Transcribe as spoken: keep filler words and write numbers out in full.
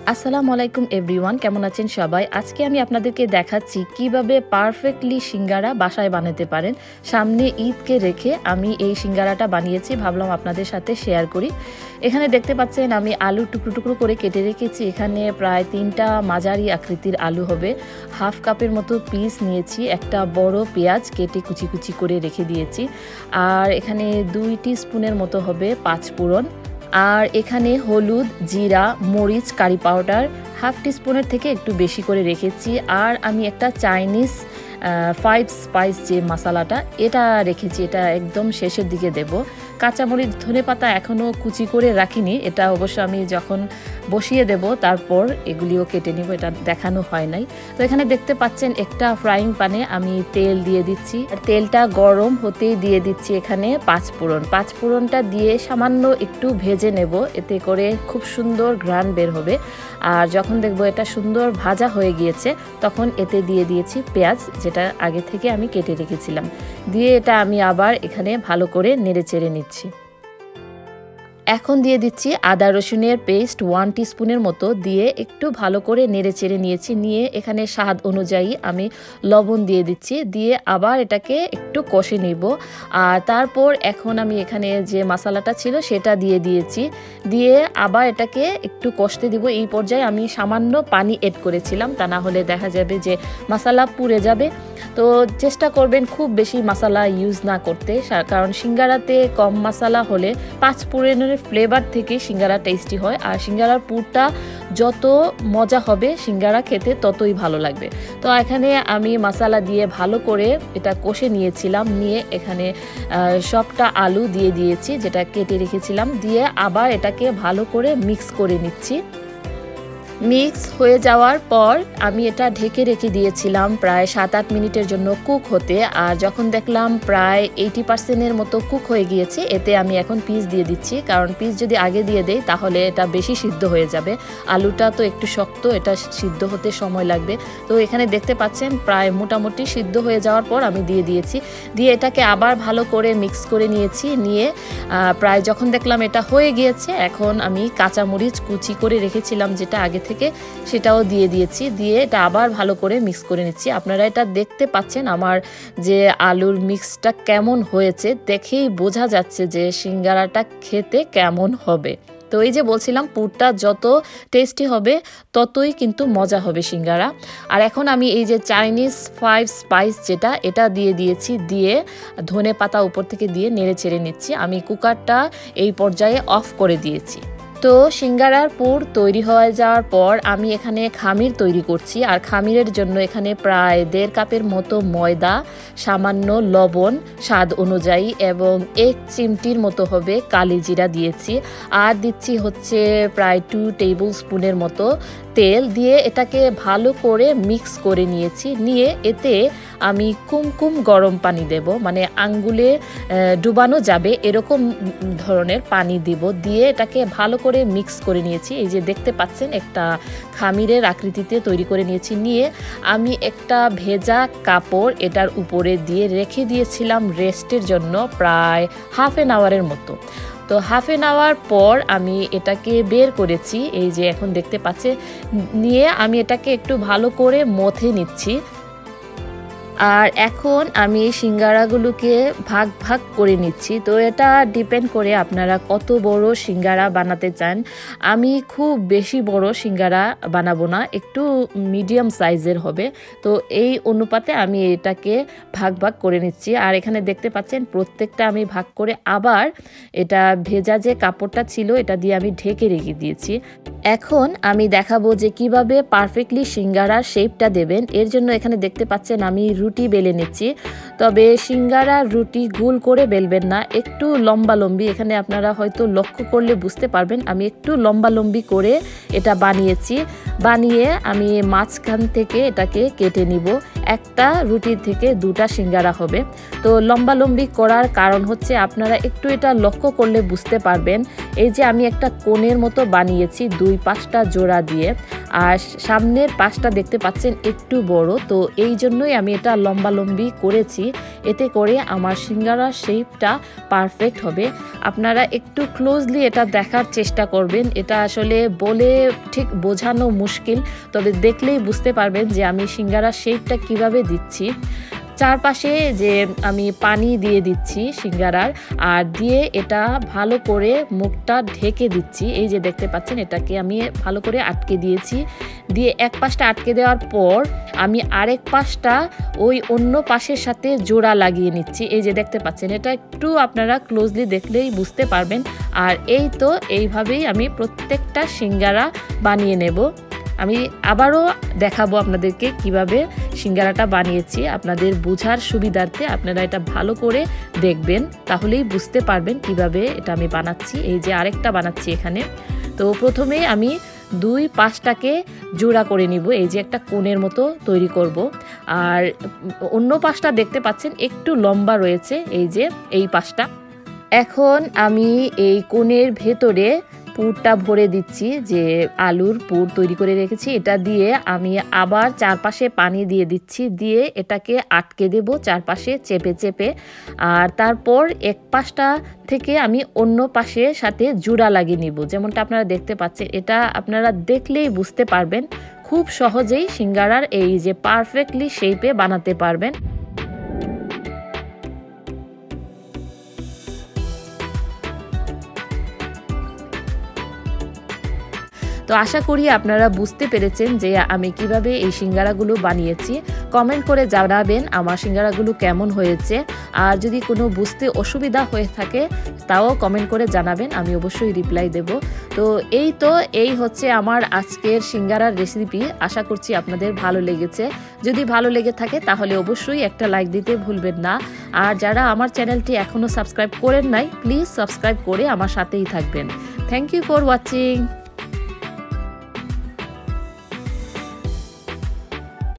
আসসালামু আলাইকুম এভরিওয়ান, কেমন আছেন সবাই? আজকে আমি আপনাদেরকে দেখাচ্ছি কিভাবে পারফেক্টলি সিঙ্গারা বাসায় বানাতে পারেন। সামনে ঈদকে রেখে আমি এই সিঙ্গারাটা বানিয়েছি, ভাবলাম আপনাদের সাথে শেয়ার করি। এখানে দেখতে পাচ্ছেন আমি আলু টুকরো টুকরো করে কেটে রেখেছি। এখানে প্রায় তিনটা মাঝারি আকৃতির আলু হবে, হাফ কাপের মতো পিস নিয়েছি, একটা বড় পেঁয়াজ কেটে কুচি কুচি করে রেখে দিয়েছি, আর এখানে দুই টিস্পুনের মতো হবে পাঁচ ফোড়ন, আর এখানে হলুদ, জিরা, মরিচ, কারি পাউডার হাফ টিস্পুনের থেকে একটু বেশি করে রেখেছি। আর আমি একটা চাইনিজ ফাইভ স্পাইস যে মশলাটা এটা রেখেছি, এটা একদম শেষের দিকে দেব। কাঁচামরিচ, ধনেপাতা এখনও কুচি করে রাখিনি, এটা অবশ্য আমি যখন বসিয়ে দেব তারপর এগুলিও কেটে নিব, এটা দেখানো হয় নাই। তো এখানে দেখতে পাচ্ছেন একটা ফ্রাইং প্যানে আমি তেল দিয়ে দিচ্ছি, আর তেলটা গরম হতেই দিয়ে দিচ্ছি এখানে পাঁচ ফোড়ন। পাঁচ ফোড়নটা দিয়ে সামান্য একটু ভেজে নেব, এতে করে খুব সুন্দর ঘ্রাণ বের হবে। আর যখন দেখব এটা সুন্দর ভাজা হয়ে গিয়েছে তখন এতে দিয়ে দিয়েছি পেঁয়াজ, যেটা আগে থেকে আমি কেটে রেখেছিলাম। দিয়ে এটা আমি আবার এখানে ভালো করে নেড়ে চেড়ে নিচ্ছি। এখন দিয়ে দিচ্ছি আদা রসুনের পেস্ট ওয়ান টিস্পুনের মতো, দিয়ে একটু ভালো করে নেড়ে চেড়ে নিয়েছি। নিয়ে এখানে স্বাদ অনুযায়ী আমি লবণ দিয়ে দিচ্ছি, দিয়ে আবার এটাকে একটু কষে নিব। আর তারপর এখন আমি এখানে যে মশলাটা ছিল সেটা দিয়ে দিয়েছি, দিয়ে আবার এটাকে একটু কষতে দিব। এই পর্যায়ে আমি সামান্য পানি এড করেছিলাম, তা না হলে দেখা যাবে যে মশলা পুড়ে যাবে। তো চেষ্টা করবেন খুব বেশি মশলা ইউজ না করতে, কারণ সিঙ্গারাতে কম মশলা হলে পাঁচ ফোড়নের ফ্লেভার থেকে সিঙ্গারা টেস্টি হয়, আর সিঙ্গারার পুরটা যত মজা হবে সিঙ্গারা খেতে ততই ভালো লাগবে। তো এখানে আমি মশলা দিয়ে ভালো করে এটা কষে নিয়েছিলাম, নিয়ে এখানে সবটা আলু দিয়ে দিয়েছি যেটা কেটে রেখেছিলাম, দিয়ে আবার এটাকে ভালো করে মিক্স করে নিচ্ছি। মিক্স হয়ে যাওয়ার পর আমি এটা ঢেকে রেখে দিয়েছিলাম প্রায় সাত আট মিনিটের জন্য কুক হতে। আর যখন দেখলাম প্রায় এইটি পার্সেন্টের মতো কুক হয়ে গিয়েছে, এতে আমি এখন পিস দিয়ে দিচ্ছি, কারণ পিস যদি আগে দিয়ে দেই তাহলে এটা বেশি সিদ্ধ হয়ে যাবে। আলুটা তো একটু শক্ত, এটা সিদ্ধ হতে সময় লাগবে। তো এখানে দেখতে পাচ্ছেন প্রায় মোটামুটি সিদ্ধ হয়ে যাওয়ার পর আমি দিয়ে দিয়েছি, দিয়ে এটাকে আবার ভালো করে মিক্স করে নিয়েছি। নিয়ে প্রায় যখন দেখলাম এটা হয়ে গিয়েছে, এখন আমি কাঁচামরিচ কুচি করে রেখেছিলাম যেটা আগে থেকে, সেটাও দিয়ে দিয়েছি, দিয়ে এটা আবার ভালো করে মিক্স করে নিচ্ছি। আপনারা এটা দেখতে পাচ্ছেন আমার যে আলুর মিক্সটা কেমন হয়েছে, দেখেই বোঝা যাচ্ছে যে সিঙ্গারাটা খেতে কেমন হবে। তো এই যে বলছিলাম পুরটা যত টেস্টি হবে ততই কিন্তু মজা হবে সিঙ্গারা। আর এখন আমি এই যে চাইনিজ ফাইভ স্পাইস যেটা এটা দিয়ে দিয়েছি, দিয়ে ধনে পাতা উপর থেকে দিয়ে নেড়ে চেড়ে নিচ্ছি। আমি কুকারটা এই পর্যায়ে অফ করে দিয়েছি। তো সিঙ্গারার পুর তৈরি হয়ে যাওয়ার পর আমি এখানে খামির তৈরি করছি, আর খামিরের জন্য এখানে প্রায় দেড় কাপের মতো ময়দা, সামান্য লবণ স্বাদ অনুযায়ী এবং এক চিমটির মতো হবে কালি জিরা দিয়েছি, আর দিচ্ছি হচ্ছে প্রায় টু টেবিল স্পুনের মতো তেল, দিয়ে এটাকে ভালো করে মিক্স করে নিয়েছি। নিয়ে এতে আমি কুমকুম গরম পানি দেব, মানে আঙ্গুলে ডুবানো যাবে এরকম ধরনের পানি দিব, দিয়ে এটাকে ভালো করে মিক্স করে নিয়েছি। এই যে দেখতে পাচ্ছেন একটা খামিরের আকৃতিতে তৈরি করে নিয়েছি। নিয়ে আমি একটা ভেজা কাপড় এটার উপরে দিয়ে রেখে দিয়েছিলাম রেস্টের জন্য প্রায় হাফ অ্যান আওয়ারের মতো। তো হাফ অ্যান আওয়ার পর আমি এটাকে বের করেছি, এই যে এখন দেখতে পাচ্ছে। নিয়ে আমি এটাকে একটু ভালো করে মথে নিচ্ছি। আর এখন আমি সিঙ্গারাগুলোকে ভাগ ভাগ করে নিচ্ছি। তো এটা ডিপেন্ড করে আপনারা কত বড় সিঙ্গারা বানাতে চান। আমি খুব বেশি বড় সিঙ্গারা বানাবো না, একটু মিডিয়াম সাইজের হবে। তো এই অনুপাতে আমি এটাকে ভাগ ভাগ করে নিচ্ছি। আর এখানে দেখতে পাচ্ছেন প্রত্যেকটা আমি ভাগ করে আবার এটা ভেজা যে কাপড়টা ছিল এটা দিয়ে আমি ঢেকে রেখে দিয়েছি। এখন আমি দেখাবো যে কিভাবে পারফেক্টলি সিঙ্গারার শেপটা দেবেন। এর জন্য এখানে দেখতে পাচ্ছেন আমি রুটি বেলে নিচ্ছি, তবে সিঙ্গারার রুটি গোল করে বেলবেন না, একটু লম্বা লম্বি। এখানে আপনারা হয়তো লক্ষ্য করলে বুঝতে পারবেন আমি একটু লম্বা লম্বি করে এটা বানিয়েছি। বানিয়ে আমি মাঝখান থেকে এটাকে কেটে নিব। একটা রুটি থেকে দুটা সিঙ্গারা হবে। তো লম্বালম্বি করার কারণ হচ্ছে আপনারা একটু এটা লক্ষ্য করলে বুঝতে পারবেন, এই যে আমি একটা কোণের মতো বানিয়েছি দুই পাশটা জোড়া দিয়ে, আর সামনের পাশটা দেখতে পাচ্ছেন একটু বড়, তো এই জন্যই আমি এটা লম্বালম্বি করেছি, এতে করে আমার সিঙ্গারার শেপটা পারফেক্ট হবে। আপনারা একটু ক্লোজলি এটা দেখার চেষ্টা করবেন, এটা আসলে বলে ঠিক বোঝানো মুশকিল, তবে দেখলেই বুঝতে পারবেন যে আমি সিঙ্গারার শেপটা কিভাবে দিচ্ছি। চারপাশে যে আমি পানি দিয়ে দিচ্ছি সিঙ্গারার, আর দিয়ে এটা ভালো করে মুখটা ঢেকে দিচ্ছি। এই যে দেখতে পাচ্ছেন এটাকে আমি ভালো করে আটকে দিয়েছি, দিয়ে এক পাশটা আটকে দেওয়ার পর আমি আরেক পাশটা ওই অন্য পাশের সাথে জোড়া লাগিয়ে নিচ্ছি। এই যে দেখতে পাচ্ছেন, এটা একটু আপনারা ক্লোজলি দেখলেই বুঝতে পারবেন। আর এই তো এইভাবেই আমি প্রত্যেকটা সিঙ্গারা বানিয়ে নেব। আমি আবারও দেখাবো আপনাদেরকে কিভাবে সিঙ্গারাটা বানিয়েছি, আপনাদের বোঝার সুবিধার্থে আপনারা এটা ভালো করে দেখবেন, তাহলেই বুঝতে পারবেন কিভাবে এটা আমি বানাচ্ছি। এই যে আরেকটা বানাচ্ছি এখানে। তো প্রথমে আমি দুই পাশটাকে জোড়া করে নিব, এই যে একটা কোণের মতো তৈরি করব। আর অন্য পাশটা দেখতে পাচ্ছেন একটু লম্বা রয়েছে, এই যে এই পাশটা। এখন আমি এই কোণের ভেতরে পুরটা ভরে দিচ্ছি, যে আলুর পুর তৈরি করে রেখেছি, এটা দিয়ে আমি আবার চারপাশে পানি দিয়ে দিচ্ছি, দিয়ে এটাকে আটকে দেব চারপাশে চেপে চেপে। আর তারপর এক পাশটা থেকে আমি অন্য পাশের সাথে জোড়া লাগিয়ে নিব, যেমনটা আপনারা দেখতে পাচ্ছেন। এটা আপনারা দেখলেই বুঝতে পারবেন, খুব সহজেই সিঙ্গারার এই যে পারফেক্টলি শেপে বানাতে পারবেন। তো আশা করি আপনারা বুঝতে পেরেছেন যে আমি কিভাবে এই সিঙ্গারাগুলো বানিয়েছি। কমেন্ট করে জানাবেন আমার সিঙ্গারাগুলো কেমন হয়েছে, আর যদি কোনো বুঝতে অসুবিধা হয়ে থাকে তাও কমেন্ট করে জানাবেন, আমি অবশ্যই রিপ্লাই দেব। তো এই তো এই হচ্ছে আমার আজকের সিঙ্গারার রেসিপি। আশা করছি আপনাদের ভালো লেগেছে। যদি ভালো লেগে থাকে তাহলে অবশ্যই একটা লাইক দিতে ভুলবেন না। আর যারা আমার চ্যানেলটি এখনও সাবস্ক্রাইব করেন নাই, প্লিজ সাবস্ক্রাইব করে আমার সাথেই থাকবেন। Thank you for watching.